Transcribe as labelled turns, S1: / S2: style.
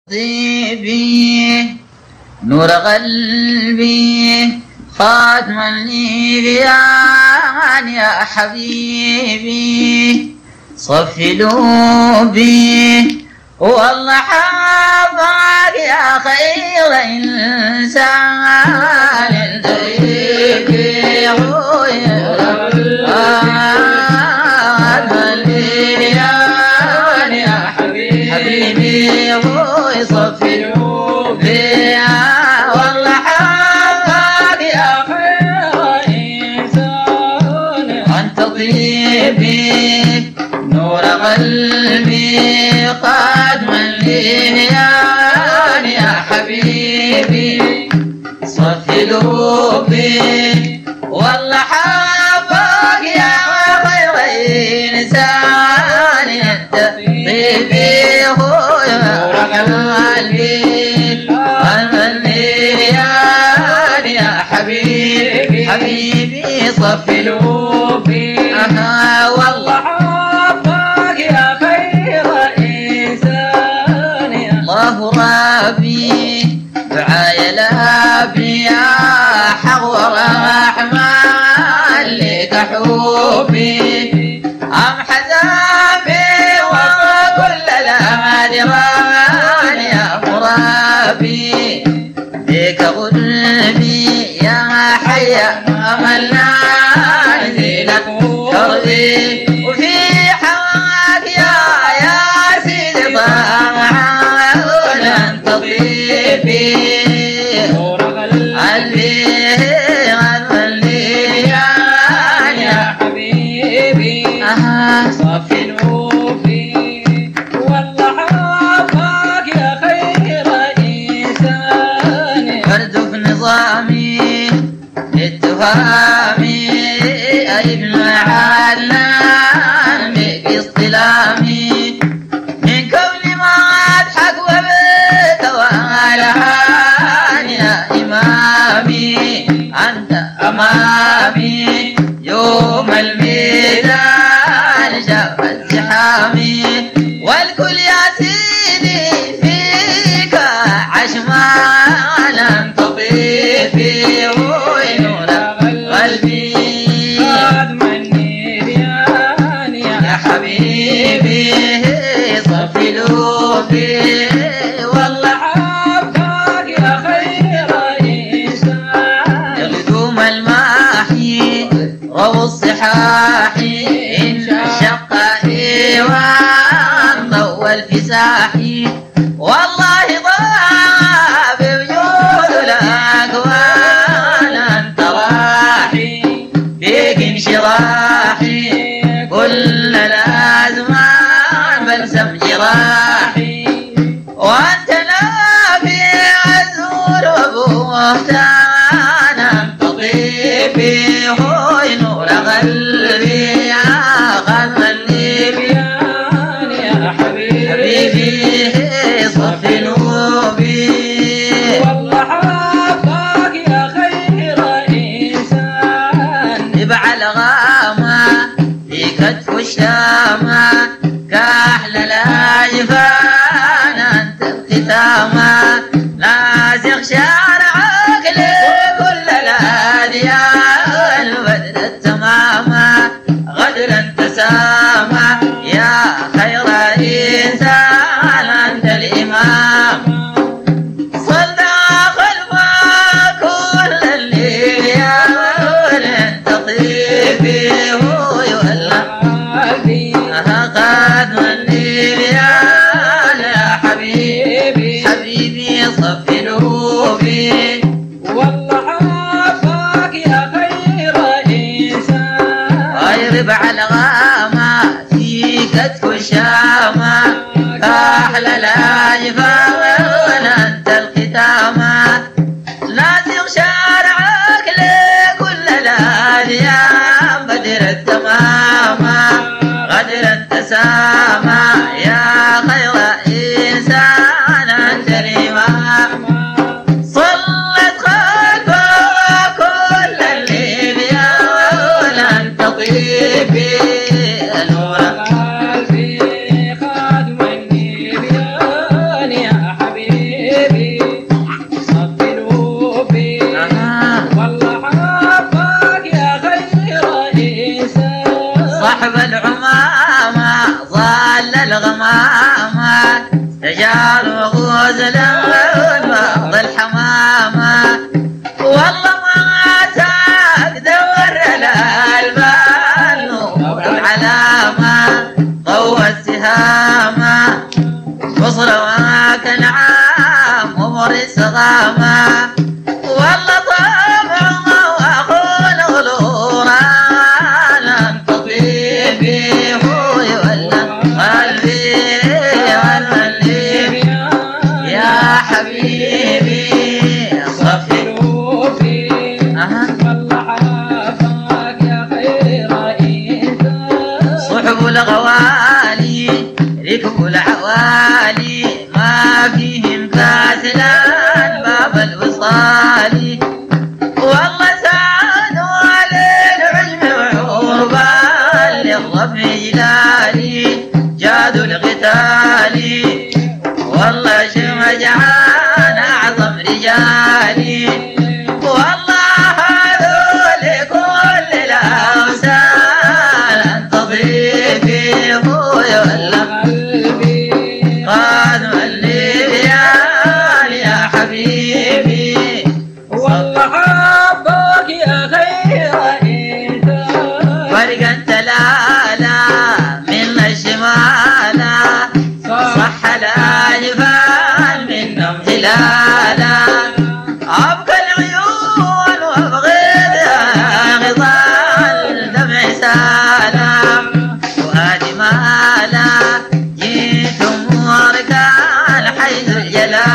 S1: طيبي نور قلبي خاتما لي بيان يا حبيبي صف لوبي والله حافظك يا خير إنسان طيبي يا حبيبي صف لوبي والله حافظك يا خير إنسان أنت طيبي نور قلبي قادما لليان يا حبيبي صف لوبي والله حافظك يا خير إنسان أنت طيبي هو نور قلبي قادما لليان يا حبيبي حبيبي صف لوبي والله ربي دعاي لابي يا حور الرحمن لك حبي أم حزامي وكل الأمادران يا مرابي بك غلبي يا حي أملنا زينك كربي وفي حواك يا سيدي طمعا طبيبي نور قلبي غنى الليان يا حبيبي صف نوبي والله حافظك يا خير إنسان فرد في نظامي اتهامي أي ابن عدنان باصطلامي من كوني ما أضحك الهان يا إمامي أنت أمامي يوم الميدان شاف الزحامي والكل يا سيدي فيك عشمان أنت طيبي ونور قلبي خادما النيران يا حبيبي صف لوبي روض الصحاحي إن شق إيوان ضوى الفساحي والله ضاب بجود الأكوان أنت راحي بيك انشراحي كل الأزمان بلسم جراحي وأنت نافي عزور وبهتان أنت طيبي قلبي يا غنى الليبيان يا حبيبي صف نوبي والله حافظك يا خير إنسان نبع الغامة في كتف الشامة كحل الأجفان أنت الختامة لازق شارعك لكل الأديان بدر التمامة غدرا تسامى يا خير إنسان أنت الإمام صلى خلفا كل الليل أنت طيبي هو يولى قلبي قادم الليل يا حبيبي حبيبي صف لوبي ربع الغامة في كتف الشامة أحلى الأجفان أنت الختامة لازق شارعك لكل الأديان بدر التمامة غدر التسامى يا خير إنسان أنت الإمام صلت خلفك كل الليل يا أنت طيبي نور قلبي خادم النيران يا حبيبي غزال وغزلا بعض الحمامة والله ما تقدر الألبان والعلامة ضوى السهامة بصر وكنعام ومر السغامة والله طبع واخون غلوران طبيبي ابوي ولا قلبي والمليم يا حبيبي صفي
S2: والله عافاك يا خير انسان
S1: صحب الغوالي ركب العوالي ما فيهم كاسلان باب الوصال والله سادوا للعلم وعربان للرب جلالي جادوا القتال والله شمجعان اعظم رجالي والله هذول كل الاوسان انت ضيفي ابوي ولا قادم الليالي يا حبيبي
S2: والله حبك يا خير انسان
S1: فرق انت لا من الشمال صح الاجفال منهم هلالا ابقى العيون وابغيها غضال دمع سالم وهادي مالا جيتم ورقان حيث الجلال